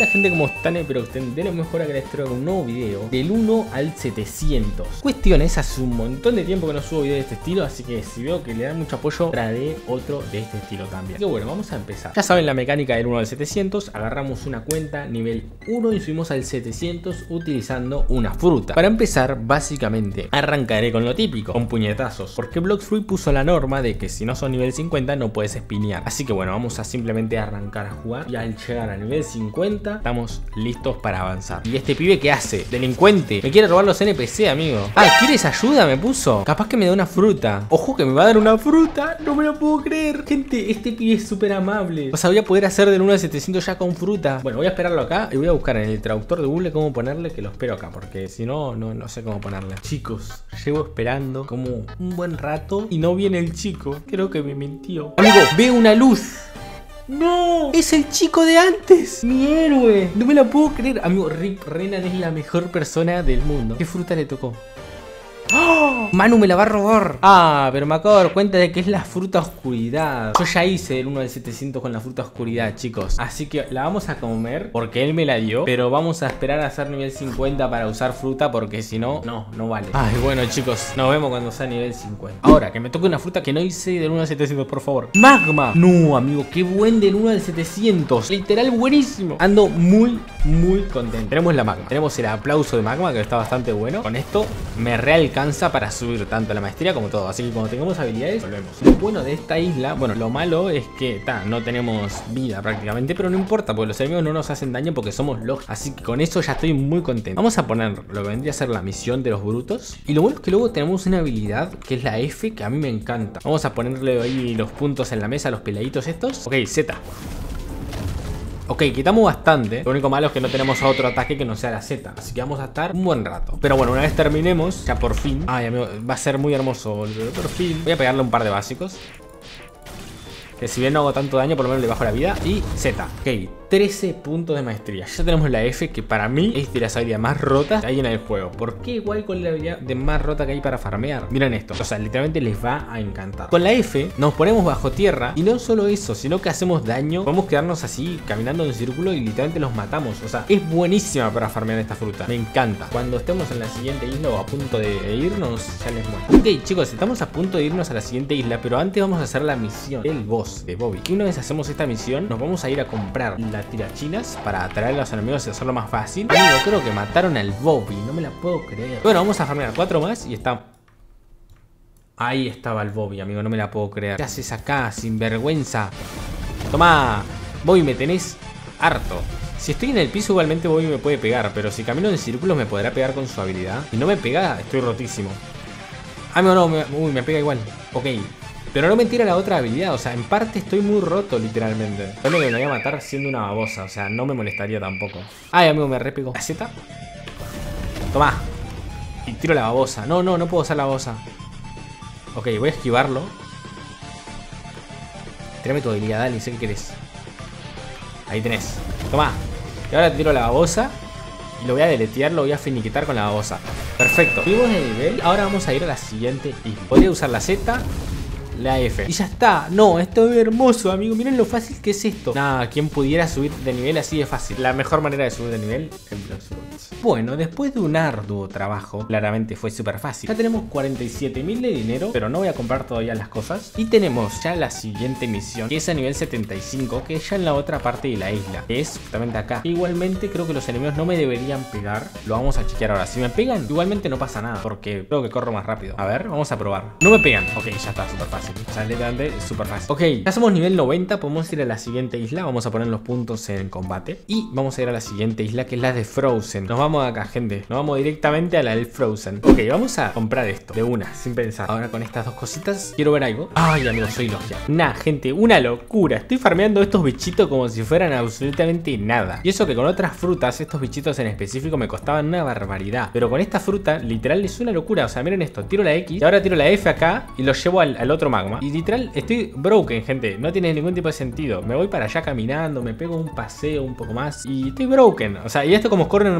Hola gente, ¿cómo están? Espero que estén de lo mejor. Acá les traigo un nuevo video del 1 al 700. Cuestiones, hace un montón de tiempo que no subo videos de este estilo, así que si veo que le dan mucho apoyo, traeré otro de este estilo también. Así que bueno, vamos a empezar. Ya saben la mecánica del 1 al 700. Agarramos una cuenta nivel 1 y subimos al 700 utilizando una fruta. Para empezar, básicamente, arrancaré con lo típico, con puñetazos, porque Bloxfruit puso la norma de que si no son nivel 50 no puedes espinear. Así que bueno, vamos a simplemente arrancar a jugar y al llegar a nivel 50 estamos listos para avanzar. ¿Y este pibe qué hace? Delincuente, me quiere robar los NPC, amigo. Ah, ¿quieres ayuda? Me puso. Capaz que me da una fruta. Ojo que me va a dar una fruta. No me lo puedo creer. Gente, este pibe es súper amable. O sea, voy a poder hacer del 1 al 700 ya con fruta. Bueno, voy a esperarlo acá y voy a buscar en el traductor de Google cómo ponerle, que lo espero acá, porque si no, no sé cómo ponerle. Chicos, llevo esperando como un buen rato y no viene el chico. Creo que me mintió. Amigo, veo una luz. ¡No! ¡Es el chico de antes! ¡Mi héroe! No me lo puedo creer. Amigo, Rick Renan es la mejor persona del mundo. ¿Qué fruta le tocó? ¡Oh! Manu me la va a robar. Ah, pero me acabo de dar cuenta de que es la fruta oscuridad. Yo ya hice el 1 al 700 con la fruta oscuridad, chicos. Así que la vamos a comer porque él me la dio. Pero vamos a esperar a hacer nivel 50 para usar fruta, porque si no, no vale. Ay, bueno, chicos, nos vemos cuando sea nivel 50. Ahora, que me toque una fruta que no hice del 1 al 700, por favor. ¡Magma! No, amigo, qué buen del 1 al 700. Literal buenísimo. Ando muy contento. Tenemos la magma. Tenemos el aplauso de magma, que está bastante bueno. Con esto me realcanza para subir tanto la maestría como todo. Así que cuando tengamos habilidades, volvemos. Lo bueno de esta isla, bueno, lo malo es que no tenemos vida prácticamente, pero no importa, porque los enemigos no nos hacen daño porque somos lógicos. Así que con eso ya estoy muy contento. Vamos a poner lo que vendría a ser la misión de los brutos. Y lo bueno es que luego tenemos una habilidad que es la F, que a mí me encanta. Vamos a ponerle ahí los puntos en la mesa a los peladitos estos. Ok, Z. Ok, quitamos bastante. Lo único malo es que no tenemos otro ataque que no sea la Z. Así que vamos a estar un buen rato. Pero bueno, una vez terminemos, ya por fin. Ay, amigo, va a ser muy hermoso, boludo. Por fin. Voy a pegarle un par de básicos, que si bien no hago tanto daño, por lo menos le bajo la vida. Y Z. Ok, 13 puntos de maestría. Ya tenemos la F, que para mí es de las habilidades más rotas que hay en el juego. ¿Por qué igual con la habilidad de más rota que hay para farmear? Miren esto, o sea, literalmente les va a encantar. Con la F nos ponemos bajo tierra y no solo eso, sino que hacemos daño. Podemos quedarnos así, caminando en círculo y literalmente los matamos. O sea, es buenísima para farmear esta fruta. Me encanta. Cuando estemos en la siguiente isla o a punto de irnos, ya les muestro. Ok, chicos, estamos a punto de irnos a la siguiente isla, pero antes vamos a hacer la misión del boss de Bobby. Y una vez hacemos esta misión, nos vamos a ir a comprar las tirachinas para atraer a los enemigos y hacerlo más fácil. Amigo, creo que mataron al Bobby, no me la puedo creer. Bueno, vamos a farmear 4 más y está... Ahí estaba el Bobby, amigo, no me la puedo creer. ¿Qué haces acá, sinvergüenza? Tomá, Bobby, me tenés harto. Si estoy en el piso igualmente Bobby me puede pegar, pero si camino en círculos me podrá pegar con su habilidad. Si no me pega, estoy rotísimo. Amigo, no, me pega igual. Ok. Pero no me tira la otra habilidad, o sea, en parte estoy muy roto literalmente. Bueno, que me voy a matar siendo una babosa, o sea, no me molestaría tampoco. Ay, amigo, me repegó. ¿La Z? Tomá. Y tiro la babosa. No puedo usar la babosa. Ok, voy a esquivarlo. Tírame tu habilidad, dale, sé que querés. Ahí tenés. Tomá. Y ahora tiro la babosa y lo voy a deletear, lo voy a finiquitar con la babosa. Perfecto. Subimos de nivel, ahora vamos a ir a la siguiente isla. Podría usar la Z, la F. Y ya está. No, esto es hermoso, amigo. Miren lo fácil que es esto. Nada, quien pudiera subir de nivel así de fácil. La mejor manera de subir de nivel en Bloxfruit. Bueno, después de un arduo trabajo, claramente fue súper fácil. Ya tenemos 47.000 de dinero, pero no voy a comprar todavía las cosas. Y tenemos ya la siguiente misión, que es a nivel 75, que es ya en la otra parte de la isla, que es justamente acá. Igualmente creo que los enemigos no me deberían pegar. Lo vamos a chequear ahora. Si me pegan, igualmente no pasa nada, porque creo que corro más rápido. A ver, vamos a probar. No me pegan. Ok, ya está, súper fácil. O sea, literalmente súper fácil. Ok, ya somos nivel 90, podemos ir a la siguiente isla. Vamos a poner los puntos en combate. Y vamos a ir a la siguiente isla, que es la de Frozen. Nos vamos acá, gente. Nos vamos directamente a la del Frozen. Ok, vamos a comprar esto de una, sin pensar. Ahora con estas dos cositas, quiero ver algo. Ay, amigo, soy logia. Nah, gente, una locura. Estoy farmeando estos bichitos como si fueran absolutamente nada. Y eso que con otras frutas, estos bichitos en específico me costaban una barbaridad. Pero con esta fruta, literal, es una locura. O sea, miren esto. Tiro la X y ahora tiro la F acá y lo llevo al otro magma. Y literal, estoy broken, gente. No tiene ningún tipo de sentido. Me voy para allá caminando, me pego un paseo un poco más y estoy broken. O sea, y esto como corren más rápido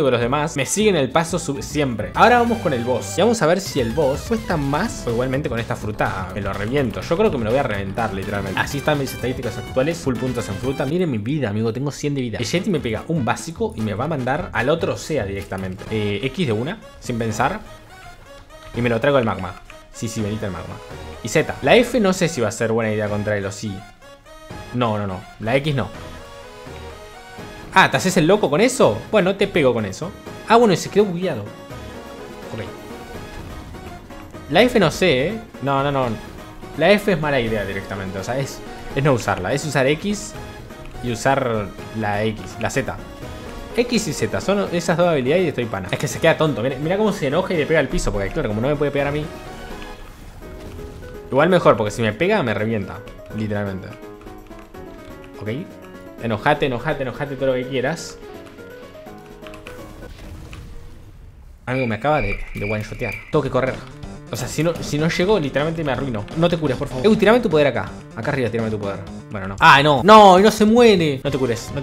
rápido que los demás, me siguen el paso siempre. Ahora vamos con el boss. Y vamos a ver si el boss cuesta más o igualmente con esta fruta me lo reviento. Yo creo que me lo voy a reventar literalmente. Así están mis estadísticas actuales. Full puntos en fruta. Miren mi vida, amigo. Tengo 100 de vida. El Yeti me pega un básico y me va a mandar al otro Sea directamente. X de una, sin pensar. Y me lo traigo al magma. Sí, venite el magma. Y Z. La F no sé si va a ser buena idea contra él o sí. No. La X no. Ah, ¿te haces el loco con eso? Bueno, te pego con eso. Ah, bueno, y se quedó bugueado. Ok. La F no sé, ¿eh? No. La F es mala idea directamente. O sea, es no usarla. Es usar X y usar la X, la Z. X y Z, son esas dos habilidades y estoy pana. Es que se queda tonto. Mira cómo se enoja y le pega al piso. Porque claro, como no me puede pegar a mí. Igual mejor, porque si me pega, me revienta. Literalmente. Ok. Enojate todo lo que quieras. Amigo, me acaba de one-shotear. Tengo que correr. O sea, si no llego, literalmente me arruino. No te cures, por favor. Tirame tu poder acá. Acá arriba, tirame tu poder. Bueno, no. Ah, no. No, y no se muere. No te cures.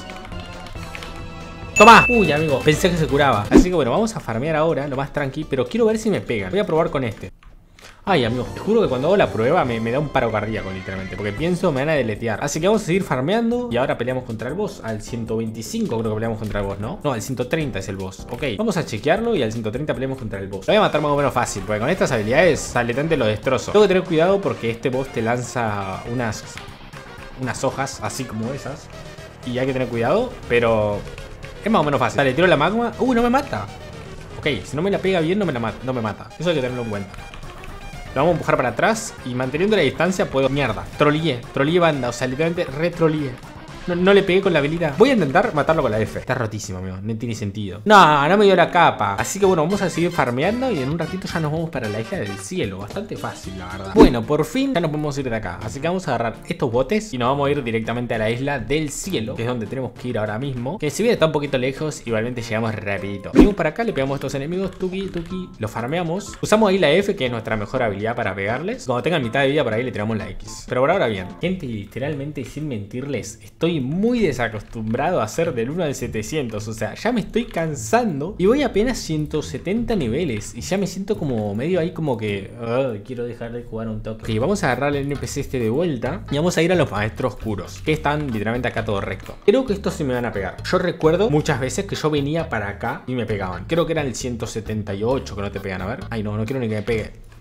¡Toma! Uy, amigo, pensé que se curaba. Así que bueno, vamos a farmear ahora, lo más tranqui. Pero quiero ver si me pegan. Voy a probar con este. Ay, amigo, te juro que cuando hago la prueba me da un paro cardíaco, literalmente. Porque pienso, me van a deletear. Así que vamos a seguir farmeando. Y ahora peleamos contra el boss. Al 125 creo que peleamos contra el boss, ¿no? No, al 130 es el boss. Ok, vamos a chequearlo y al 130 peleamos contra el boss. Lo voy a matar más o menos fácil, porque con estas habilidades, literalmente lo destrozo. Tengo que tener cuidado porque este boss te lanza unas hojas, así como esas. Y hay que tener cuidado, pero es más o menos fácil. Dale, tiro la magma. No me mata. Ok, si no me la pega bien, no me mata. Eso hay que tenerlo en cuenta. Lo vamos a empujar para atrás y manteniendo la distancia puedo... Mierda, troleé banda, o sea, literalmente retroleé. No le pegué con la habilidad. Voy a intentar matarlo con la F. Está rotísimo, amigo, no tiene sentido. No me dio la capa. Así que bueno, vamos a seguir farmeando y en un ratito ya nos vamos para la isla del cielo. Bastante fácil, la verdad. Bueno, por fin ya nos podemos ir de acá. Así que vamos a agarrar estos botes y nos vamos a ir directamente a la isla del cielo, que es donde tenemos que ir ahora mismo. Que si bien está un poquito lejos, igualmente llegamos rapidito. Venimos para acá, le pegamos a estos enemigos, tuki, los farmeamos. Usamos ahí la F, que es nuestra mejor habilidad para pegarles. Cuando tengan mitad de vida por ahí le tiramos la X. Pero por ahora bien. Gente, literalmente sin mentirles, estoy muy desacostumbrado a hacer del 1 al 700. O sea, ya me estoy cansando y voy apenas 170 niveles y ya me siento como medio ahí como que quiero dejar de jugar un toque. Ok, vamos a agarrar el NPC este de vuelta y vamos a ir a los maestros oscuros, que están literalmente acá todo recto. Creo que estos sí me van a pegar. Yo recuerdo muchas veces que yo venía para acá y me pegaban. Creo que era el 178 que no te pegan. A ver. Ay, no quiero ni que me pegue.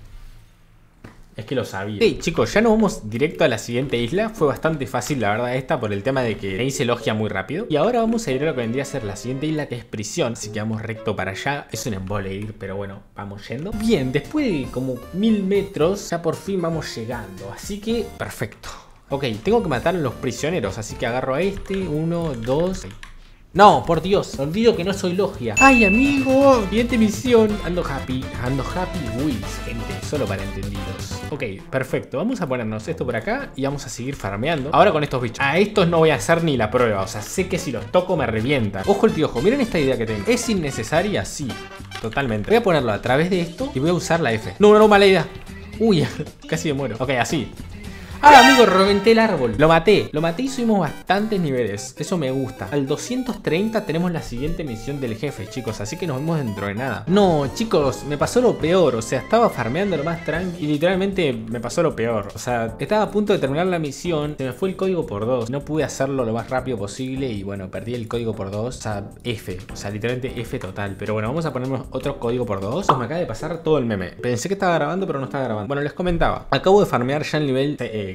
Es que lo sabía. Hey, chicos, ya nos vamos directo a la siguiente isla. Fue bastante fácil, la verdad, esta, por el tema de que ahí se elogia muy rápido. Y ahora vamos a ir a lo que vendría a ser la siguiente isla, que es prisión. Así que vamos recto para allá. Es un embole ir, pero bueno, vamos yendo. Bien, después de como 1000 metros, ya por fin vamos llegando. Así que, perfecto. Ok, tengo que matar a los prisioneros. Así que agarro a este, 1, 2... No, por Dios, olvido que no soy logia. Ay, amigo, siguiente misión. Ando happy wheels, gente, solo para entendidos. Ok, perfecto, vamos a ponernos esto por acá y vamos a seguir farmeando. Ahora con estos bichos. A estos no voy a hacer ni la prueba, o sea, sé que si los toco me revientan. Ojo el piojo, miren esta idea que tengo. ¿Es innecesaria? Sí, totalmente. Voy a ponerlo a través de esto y voy a usar la F. No, mala idea. Uy, casi me muero. Ok, así. Ah, amigo, reventé el árbol. Lo maté y subimos bastantes niveles. Eso me gusta. Al 230 tenemos la siguiente misión del jefe, chicos. Así que nos vemos dentro de nada. No, chicos, me pasó lo peor. O sea, estaba farmeando lo más tranqui y literalmente me pasó lo peor. O sea, estaba a punto de terminar la misión. Se me fue el código por 2. No pude hacerlo lo más rápido posible. Y bueno, perdí el código por 2. O sea, F. O sea, literalmente F total. Pero bueno, vamos a ponernos otro código por 2. Me acaba de pasar todo el meme. Pensé que estaba grabando, pero no estaba grabando. Bueno, les comentaba. Acabo de farmear ya el nivel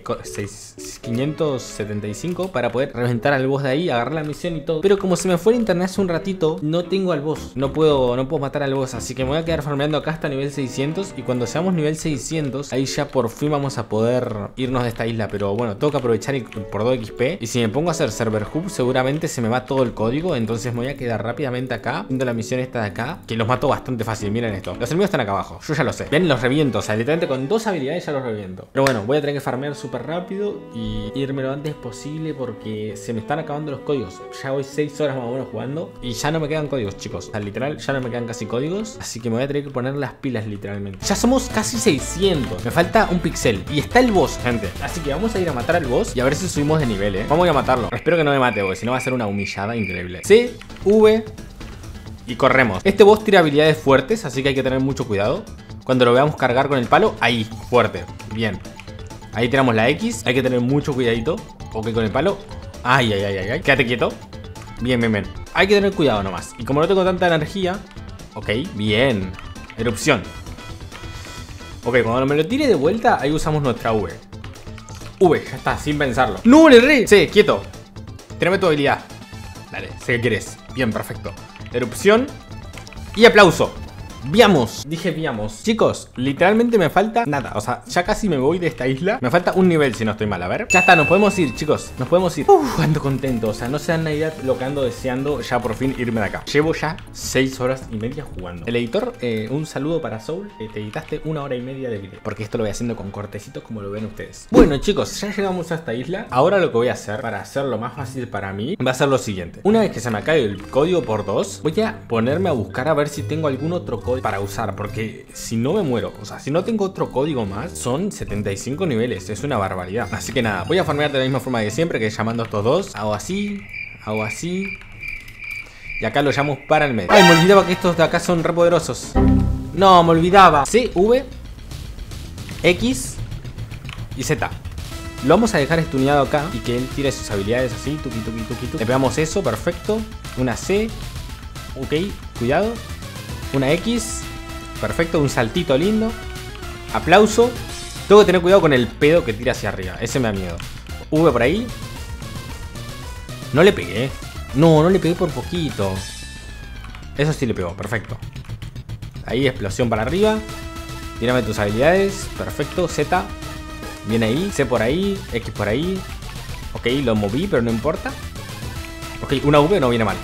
575 para poder reventar al boss de ahí, agarrar la misión y todo. Pero como se me fue el internet hace un ratito, no tengo al boss. No puedo matar al boss. Así que me voy a quedar farmeando acá hasta nivel 600. Y cuando seamos nivel 600, ahí ya por fin vamos a poder irnos de esta isla. Pero bueno, tengo que aprovechar por 2 XP. Y si me pongo a hacer server hub, seguramente se me va todo el código. Entonces me voy a quedar rápidamente acá, haciendo la misión esta de acá, que los mato bastante fácil. Miren esto. Los enemigos están acá abajo. Yo ya lo sé. Ven, los reviento. O sea, literalmente con 2 habilidades ya los reviento. Pero bueno, voy a tener que farmear súper rápido y irme lo antes posible porque se me están acabando los códigos. Ya voy 6 horas más o menos jugando y ya no me quedan códigos, chicos. O sea, literal, ya no me quedan casi códigos. Así que me voy a tener que poner las pilas literalmente. Ya somos casi 600. Me falta un pixel y está el boss, gente. Así que vamos a ir a matar al boss y a ver si subimos de nivel, Vamos a ir a matarlo. Espero que no me mate, porque si no va a ser una humillada increíble. C, V, y corremos. Este boss tira habilidades fuertes, así que hay que tener mucho cuidado. Cuando lo veamos cargar con el palo, ahí, fuerte, bien. Ahí tiramos la X, hay que tener mucho cuidadito. Ok, con el palo. Ay, ay, ay, ay, ay. Quédate quieto. Bien, bien, bien. Hay que tener cuidado nomás. Y como no tengo tanta energía. Ok, bien. Erupción. Ok, cuando me lo tire de vuelta, ahí usamos nuestra V. V, ya está, sin pensarlo. ¡No, le erré! Sí, quieto. Tírame tu habilidad. Dale, sé que quieres. Bien, perfecto. Erupción. Y aplauso. Veamos. Dije veamos. Chicos, literalmente me falta nada. O sea, ya casi me voy de esta isla. Me falta un nivel si no estoy mal. A ver. Ya está, nos podemos ir, chicos. Nos podemos ir. Ando contento. O sea, no se dan una idea lo que ando deseando ya por fin irme de acá. Llevo ya 6 horas y media jugando. El editor, un saludo para Soul. Te editaste 1 hora y media de video. Porque esto lo voy haciendo con cortecitos como lo ven ustedes. Bueno, chicos, ya llegamos a esta isla. Ahora lo que voy a hacer para hacerlo más fácil para mí va a ser lo siguiente. Una vez que se me acabe el código por 2, voy a ponerme a buscar a ver si tengo algún otro código para usar, porque si no me muero, o sea, si no tengo otro código más, son 75 niveles, es una barbaridad. Así que nada, voy a farmear de la misma forma que siempre, que llamando a estos dos, hago así, y acá lo llamo para el medio. Ay, me olvidaba que estos de acá son re poderosos. No, me olvidaba. C, V, X y Z. Lo vamos a dejar estuneado acá y que él tire sus habilidades así, tuki, tuki, tuki, tuki. Le pegamos eso, perfecto. Una C, ok, cuidado. Una X, perfecto, un saltito lindo. Aplauso. Tengo que tener cuidado con el pedo que tira hacia arriba, ese me da miedo. V por ahí. No le pegué. No le pegué por poquito. Eso sí le pegó, perfecto. Ahí, explosión para arriba. Tírame tus habilidades, perfecto, Z. Viene ahí, C por ahí, X por ahí. Ok, lo moví, pero no importa. Ok, una V no viene mal.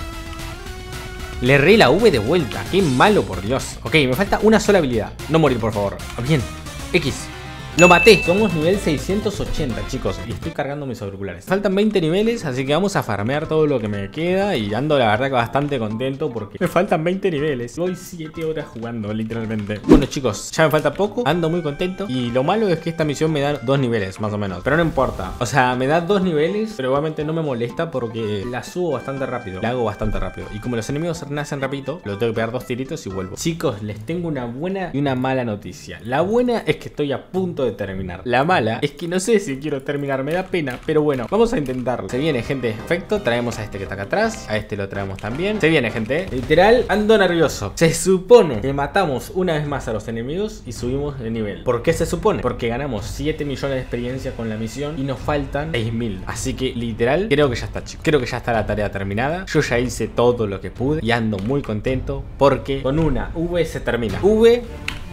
Le erré la V de vuelta. Qué malo, por Dios. Ok, me falta una sola habilidad. No morir, por favor. Bien. X. Lo maté. Somos nivel 680, chicos. Y estoy cargando mis auriculares. Faltan 20 niveles, así que vamos a farmear todo lo que me queda. Y ando, la verdad, que bastante contento porque me faltan 20 niveles. Voy 7 horas jugando, literalmente. Bueno, chicos, ya me falta poco. Ando muy contento. Y lo malo es que esta misión me da 2 niveles, más o menos. Pero no importa. O sea, me da 2 niveles, pero igualmente no me molesta porque la subo bastante rápido. La hago bastante rápido. Y como los enemigos nacen rapidito, lo tengo que pegar 2 tiritos y vuelvo. Chicos, les tengo una buena y una mala noticia. La buena es que estoy a punto de terminar. La mala es que no sé si quiero terminar, me da pena, pero bueno, vamos a intentarlo. Se viene, gente, perfecto. Traemos a este que está acá atrás, a este lo traemos también. Se viene, gente, literal, ando nervioso. Se supone que matamos una vez más a los enemigos y subimos de nivel. ¿Por qué se supone? Porque ganamos 7 millones de experiencia con la misión y nos faltan 6.000. Así que literal, creo que ya está, chicos. Creo que ya está la tarea terminada. Yo ya hice todo lo que pude y ando muy contento porque con una V se termina. V,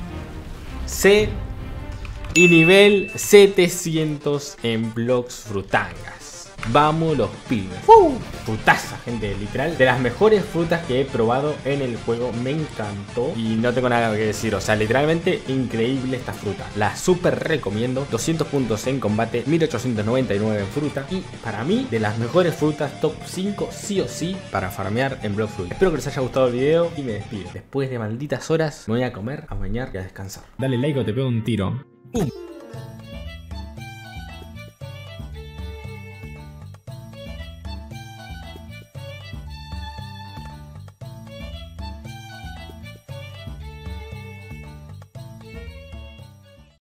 C y nivel 700 en Blox Frutangas. Vamos los pibes. Frutaza, gente, literal. De las mejores frutas que he probado en el juego. Me encantó. Y no tengo nada que decir. O sea, literalmente increíble esta fruta. La súper recomiendo. 200 puntos en combate. 1899 en fruta. Y para mí, de las mejores frutas, top 5 sí o sí para farmear en Blox Fruit. Espero que les haya gustado el video. Y me despido. Después de malditas horas, me voy a comer, a bañar y a descansar. Dale like o te pego un tiro. ¡Pum!